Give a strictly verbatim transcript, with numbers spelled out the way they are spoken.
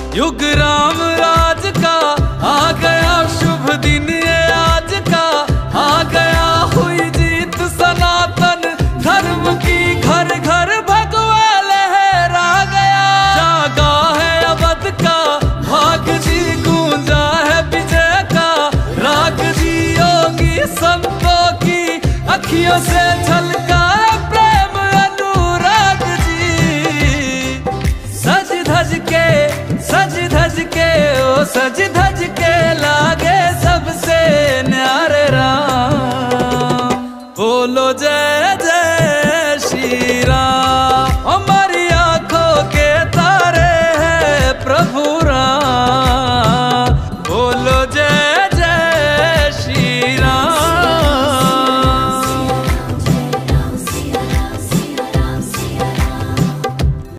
युग राम राज का आ गया शुभ दिन ये आज का, आ गया हुई जीत सनातन धर्म की, घर घर भगवा लहरा गया। जागा है अवध का भाग जी, गूंजा है विजय का राग जी, योगी संतों की अखियों से झलका प्रेम अनुराग जी। सज धज के सज धज के ओ सज धज